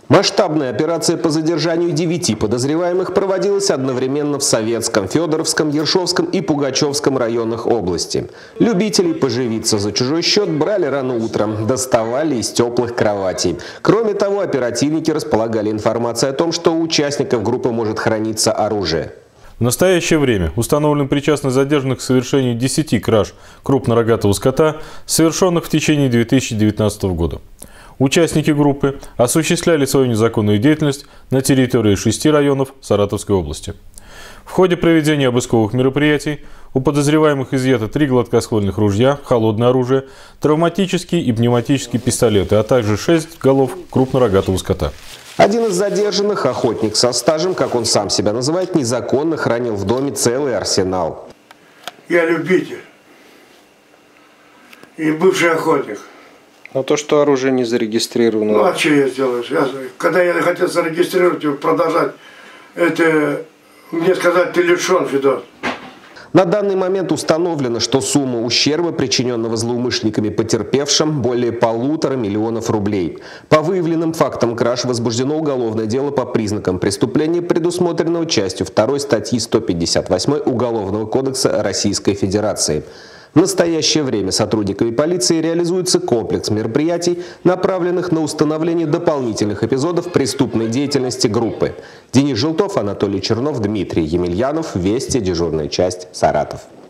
Масштабная операция по задержанию 9 подозреваемых проводилась одновременно в Советском, Федоровском, Ершовском и Пугачевском районах области. Любителей поживиться за чужой счет брали рано утром, доставали из теплых кроватей. Кроме того, оперативники располагали информацией о том, что у участников группы может храниться оружие. В настоящее время установлен причастность задержанных к совершению 10 краж крупнорогатого скота, совершенных в течение 2019 года. Участники группы осуществляли свою незаконную деятельность на территории 6 районов Саратовской области. В ходе проведения обысковых мероприятий у подозреваемых изъято 3 гладкоствольных ружья, холодное оружие, травматические и пневматические пистолеты, а также 6 голов крупнорогатого скота. Один из задержанных, охотник со стажем, как он сам себя называет, незаконно хранил в доме целый арсенал. Я любитель и бывший охотник. Но то, что оружие не зарегистрировано... Ну, а что я сделаю? Когда я хотел зарегистрировать и продолжать, это мне сказать, ты лишен, Федор. На данный момент установлено, что сумма ущерба, причиненного злоумышленниками потерпевшим, более 1,5 миллиона рублей. По выявленным фактам краж возбуждено уголовное дело по признакам преступления, предусмотренного частью 2 статьи 158 Уголовного кодекса Российской Федерации. В настоящее время сотрудниками полиции реализуется комплекс мероприятий, направленных на установление дополнительных эпизодов преступной деятельности группы. Денис Желтов, Анатолий Чернов, Дмитрий Емельянов. Вести. Дежурная часть. Саратов.